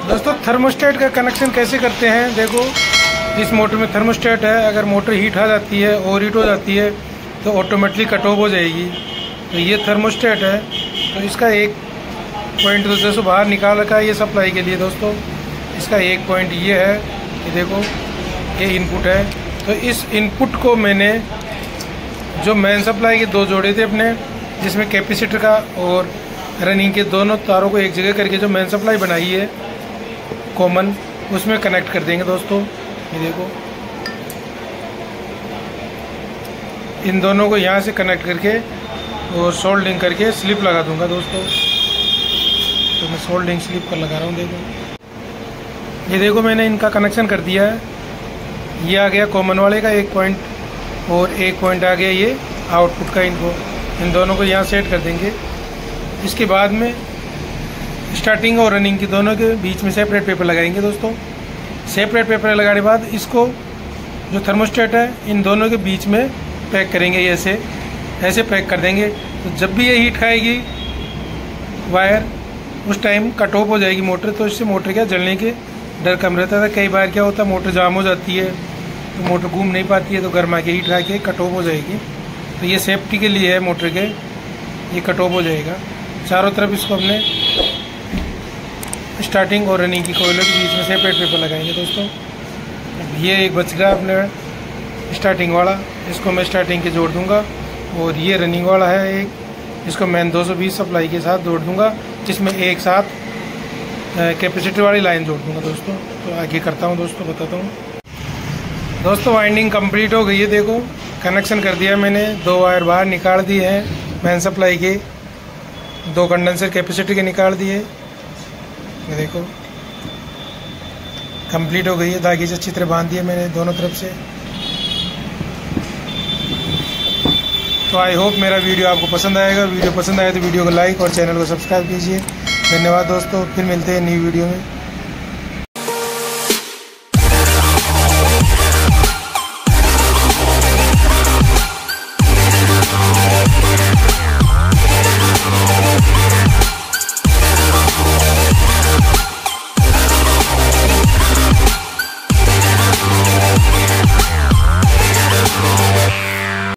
दोस्तों थर्मोस्टेट का कनेक्शन कैसे करते हैं, देखो इस मोटर में थर्मोस्टेट है। अगर मोटर हीट आ जाती है, ओवर हीट हो जाती है तो ऑटोमेटिकली कट ऑफ हो जाएगी। तो ये थर्मोस्टेट है। तो इसका एक पॉइंट दूसरे से बाहर निकाल रखा है ये सप्लाई के लिए। दोस्तों इसका एक पॉइंट ये है कि देखो ये इनपुट है। तो इस इनपुट को मैंने जो मेन सप्लाई के दो जोड़े थे अपने, जिसमें कैपेसिटर का और रनिंग के दोनों तारों को एक जगह करके जो मेन सप्लाई बनाई है कॉमन, उसमें कनेक्ट कर देंगे। दोस्तों ये देखो इन दोनों को यहाँ से कनेक्ट करके और सोल्डिंग करके स्लिप लगा दूंगा। दोस्तों तो मैं सोल्डिंग स्लिप कर लगा रहा हूँ। देखो ये देखो मैंने इनका कनेक्शन कर दिया है। ये आ गया कॉमन वाले का एक पॉइंट और एक पॉइंट आ गया ये आउटपुट का। इनको इन दोनों को यहाँ सेट कर देंगे। इसके बाद में स्टार्टिंग और रनिंग की दोनों के बीच में सेपरेट पेपर लगाएंगे। दोस्तों सेपरेट पेपर लगाने के बाद इसको जो थर्मोस्टेट है इन दोनों के बीच में पैक करेंगे। ऐसे पैक कर देंगे। तो जब भी ये हीट खाएगी वायर, उस टाइम कट ऑफ हो जाएगी मोटर। तो इससे मोटर क्या जलने के डर कम रहता था। कई बार क्या होता है मोटर जाम हो जाती है तो मोटर घूम नहीं पाती है, तो गर्मा के हीट खा के कट ऑफ हो जाएगी। तो ये सेफ्टी के लिए है मोटर के, ये कट ऑफ हो जाएगा। चारों तरफ इसको अपने स्टार्टिंग और रनिंग की कोयलों के बीच में सेपरेट पेपर लगाएंगे। दोस्तों ये एक बच गया अपने स्टार्टिंग वाला, इसको मैं स्टार्टिंग के जोड़ दूंगा। और ये रनिंग वाला है एक, इसको मैं 220 सप्लाई के साथ जोड़ दूंगा, जिसमें एक साथ कैपेसिटर वाली लाइन जोड़ दूंगा। दोस्तों तो आगे करता हूँ, दोस्तों बताता हूँ। दोस्तों वाइंडिंग कंप्लीट हो गई है। देखो कनेक्शन कर दिया मैंने, दो वायर बाहर निकाल दिए हैं मेन सप्लाई के, दो कंडेंसर कैपेसिटर के निकाल दिए। ये देखो कंप्लीट हो गई है। धागे से अच्छी तरह बांध दिए मैंने दोनों तरफ से। तो आई होप मेरा वीडियो आपको पसंद आएगा। वीडियो पसंद आए तो वीडियो को लाइक और चैनल को सब्सक्राइब कीजिए। धन्यवाद दोस्तों, फिर मिलते हैं नई वीडियो में।